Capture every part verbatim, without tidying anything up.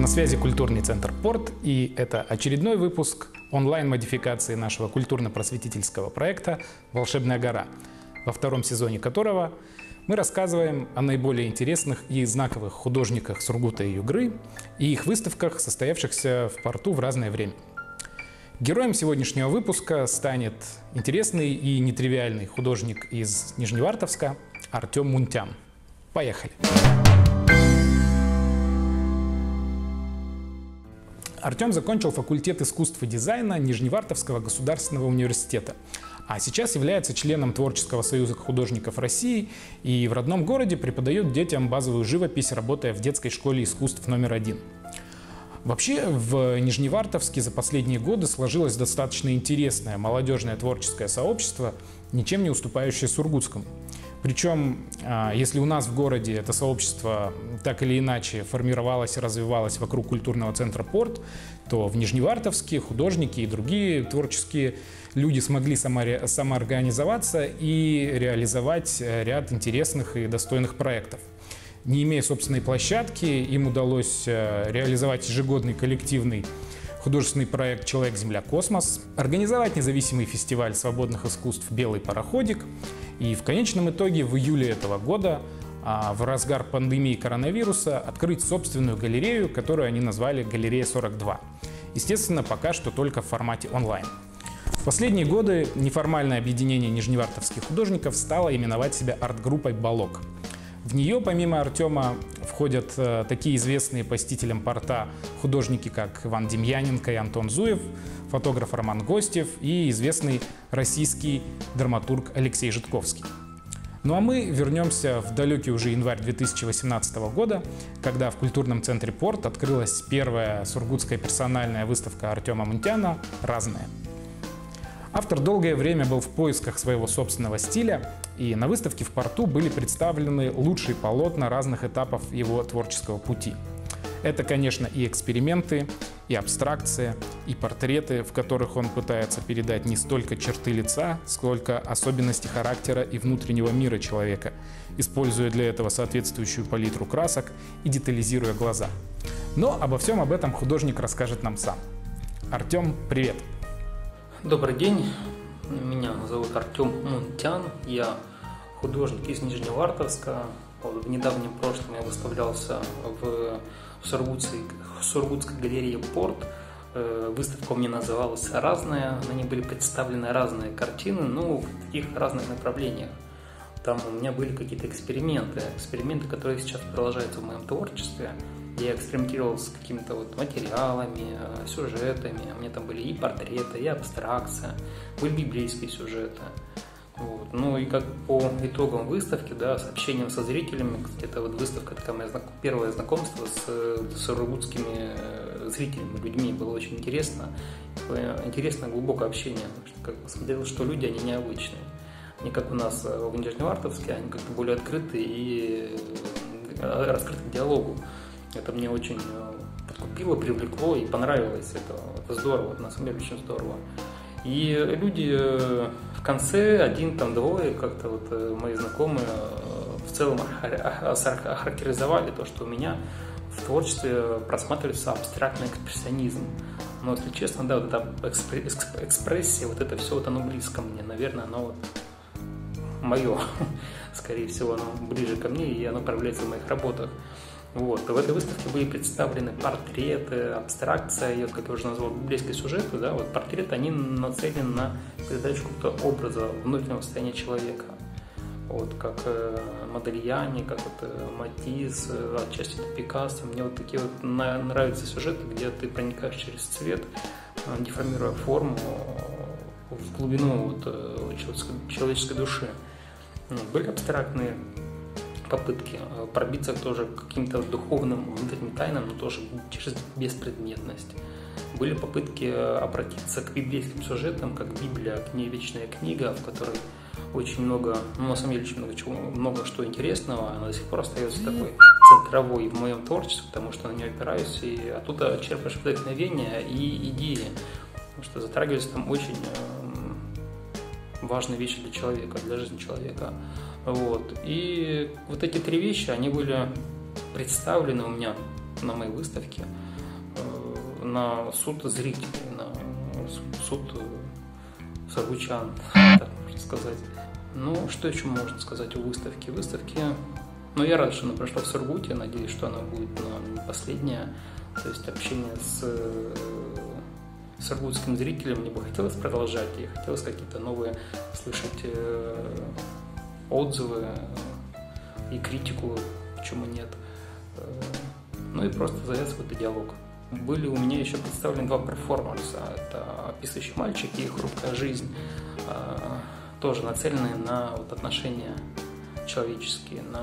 связи культурный центр «Порт», и это очередной выпуск онлайн-модификации нашего культурно-просветительского проекта «Волшебная гора», во втором сезоне которого мы рассказываем о наиболее интересных и знаковых художниках Сургута и Югры и их выставках, состоявшихся в порту в разное время. Героем сегодняшнего выпуска станет интересный и нетривиальный художник из Нижневартовска Артем Мунтян. Поехали! Артем закончил факультет искусств и дизайна Нижневартовского государственного университета, а сейчас является членом Творческого союза художников России и в родном городе преподает детям базовую живопись, работая в детской школе искусств номер один. Вообще, в Нижневартовске за последние годы сложилось достаточно интересное молодежное творческое сообщество, ничем не уступающее сургутскому. Причем, если у нас в городе это сообщество так или иначе формировалось и развивалось вокруг культурного центра «Порт», то в Нижневартовске художники и другие творческие люди смогли самоорганизоваться и реализовать ряд интересных и достойных проектов. Не имея собственной площадки, им удалось реализовать ежегодный коллективный художественный проект «Человек, Земля, Космос», организовать независимый фестиваль свободных искусств «Белый пароходик» и в конечном итоге в июле этого года, в разгар пандемии коронавируса, открыть собственную галерею, которую они назвали «Галерея сорок два». Естественно, пока что только в формате онлайн. В последние годы неформальное объединение нижневартовских художников стало именовать себя арт-группой «Балок». В нее, помимо Артема, входят э, такие известные посетителям порта художники, как Иван Демьяненко и Антон Зуев, фотограф Роман Гостев и известный российский драматург Алексей Жидковский. Ну а мы вернемся в далекий уже январь две тысячи восемнадцатого года, когда в культурном центре «Порт» открылась первая сургутская персональная выставка Артема Мунтяна «Разное». Автор долгое время был в поисках своего собственного стиля, и на выставке в порту были представлены лучшие полотна разных этапов его творческого пути. Это, конечно, и эксперименты, и абстракция, и портреты, в которых он пытается передать не столько черты лица, сколько особенности характера и внутреннего мира человека, используя для этого соответствующую палитру красок и детализируя глаза. Но обо всем об этом художник расскажет нам сам. Артем, привет! Добрый день, меня зовут Артем Мунтян, я художник из Нижневартовска. Вот в недавнем прошлом я выставлялся в Сургутской, Сургутской галерее «Порт». Выставка у меня называлась «Разная», на ней были представлены разные картины, ну, в таких разных направлениях. Там у меня были какие-то эксперименты, эксперименты, которые сейчас продолжаются в моем творчестве. Я экспериментировал с какими-то вот материалами, сюжетами. У меня там были и портреты, и абстракция, были библейские сюжеты. Вот. Ну и как по итогам выставки, да, с общением со зрителями, это вот выставка, такое мое первое знакомство с сургутскими зрителями, людьми, было очень интересно. Интересно глубокое общение, потому что как посмотрел, что люди, они необычные. Не как у нас в Нижневартовске, они как-то более открыты и раскрыты к диалогу. Это мне очень подкупило, привлекло и понравилось. Это, это здорово, это на самом деле очень здорово. И люди в конце, один, там, двое, как-то вот мои знакомые в целом охарактеризовали то, что у меня в творчестве просматривается абстрактный экспрессионизм. Но, если честно, да, вот эта экспрессия, вот это все, вот оно близко мне. Наверное, оно вот мое. Скорее всего, оно ближе ко мне, и оно проявляется в моих работах. Вот. В этой выставке были представлены портреты, абстракция, и, вот, как я уже назвал, библейские сюжеты. Да, вот портреты, они нацелены на передачу какого-то образа внутреннего состояния человека. Вот, как э, Модельяне, как вот, э, Матисс, э, отчасти это Пикассо. Мне вот такие вот на, нравятся сюжеты, где ты проникаешь через цвет, э, деформируя форму э, в глубину вот, э, человеческой, человеческой души. Вот, были абстрактные попытки пробиться тоже к каким-то духовным внутренним тайнам, но тоже через беспредметность. Были попытки обратиться к библейским сюжетам, как Библия, к ней вечная книга, в которой очень много, ну, на самом деле, очень много, чего, много что интересного, она до сих пор остается такой центровой в моем творчестве, потому что на нее опираюсь, и оттуда черпаешь вдохновение и идеи, потому что затрагиваются там очень важные вещи для человека, для жизни человека. Вот. И вот эти три вещи, они были представлены у меня на моей выставке. на суд зрителей, на суд сургутчан, так можно сказать. Ну, что еще можно сказать о выставке? Выставки, ну, я рад, что она прошла в Сургуте, надеюсь, что она будет, ну, не последняя. То есть общение с сургутским зрителем мне бы хотелось продолжать, и хотелось какие-то новые слышать отзывы и критику, почему нет. Ну и просто завязать какой-то диалог. Были у меня еще представлены два перформанса. Это «Писающий мальчик» и «Хрупкая жизнь». Тоже нацеленные на вот отношения человеческие, на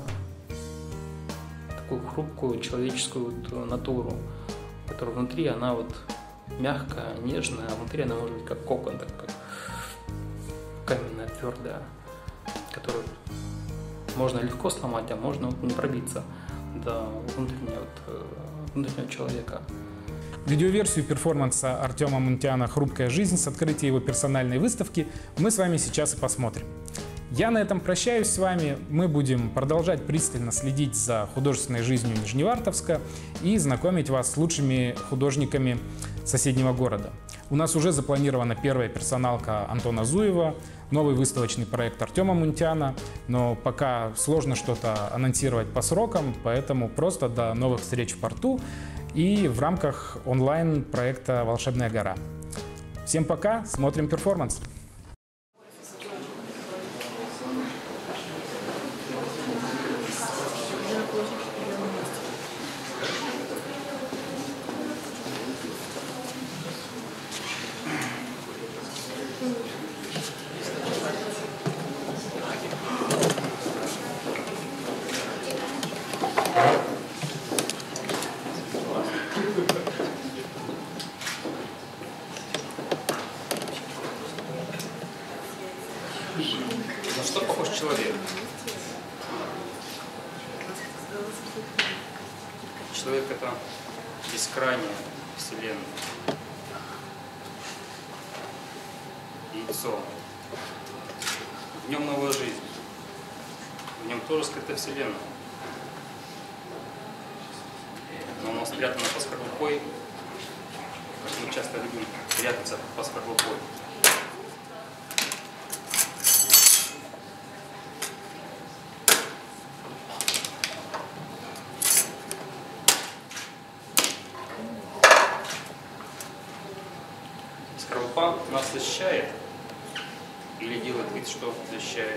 такую хрупкую человеческую вот натуру, которая внутри, она вот мягкая, нежная, а внутри она может быть как кокон, так как каменная, твердая, которую можно легко сломать, а можно вот не пробиться до внутреннего, вот, внутреннего человека. Видеоверсию перформанса Артема Мунтяна «Хрупкая жизнь» с открытия его персональной выставки мы с вами сейчас и посмотрим. Я на этом прощаюсь с вами. Мы будем продолжать пристально следить за художественной жизнью Нижневартовска и знакомить вас с лучшими художниками соседнего города. У нас уже запланирована первая персоналка Антона Зуева, новый выставочный проект Артема Мунтяна, но пока сложно что-то анонсировать по срокам, поэтому просто до новых встреч в порту и в рамках онлайн-проекта «Волшебная гора». Всем пока, смотрим перформанс! На что похож человек? Человек — это бескрайняя вселенная. Яйцо. В нем новая жизнь. В нем тоже скрыта вселенная. Но оно спрятано под скорлупой. Мы часто любим прятаться под скорлупой. Скорлупа нас защищает или делает вид, что защищает.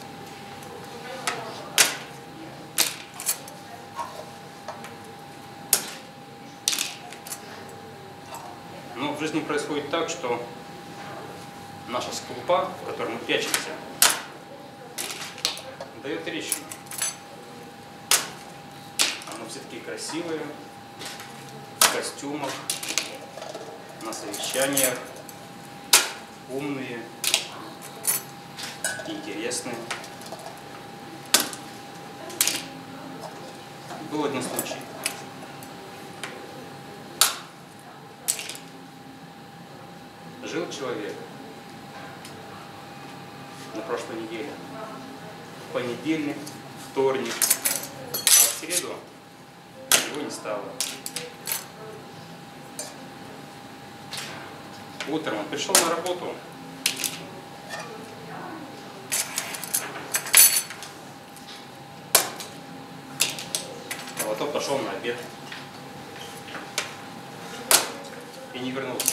Но в жизни происходит так, что наша скорлупа, в которой мы прячемся, дает трещину. А мы все такие красивые, в костюмах, на совещаниях, умные, интересные. Был один случай. Жил человек на прошлой неделе. В понедельник, вторник, а в среду его не стало. Утром он пришел на работу. А потом пошел на обед. И не вернулся.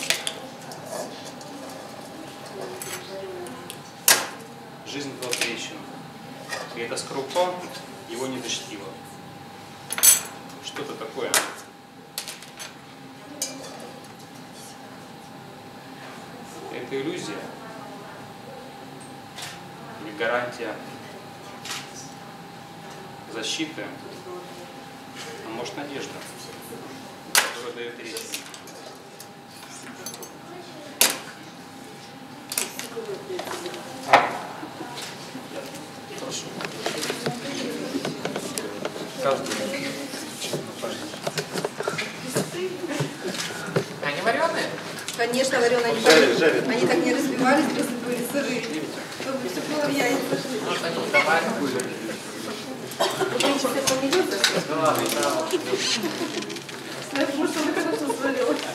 Жизнь была трещина. И эта скорлупа его не защитила. Что это такое? Это иллюзия или гарантия защиты, а может надежда, которая дает трещину. Хорошо. Каждый. Они вареные? Конечно, вареные. Они, жарят, жарят. Они так не разбивались, если были сырые. Чтобы все было в яйцах. Может, они не добавили? Потому что это не идет. Да ладно, да. Может, он хорошо сварил.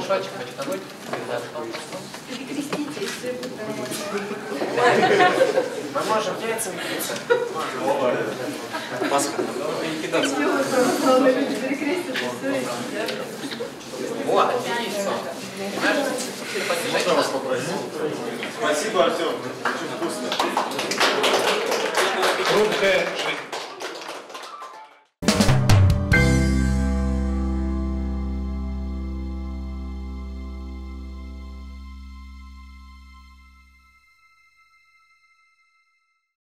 мешочек почтануть. Перекрестите, и все будет нормально. Мы можем яйца питься. Пасха. Делают православные люди, перекрестят, и все, и сидят. О, отлично. Понимаешь, ты Можно вас попросить? Спасибо, Артем.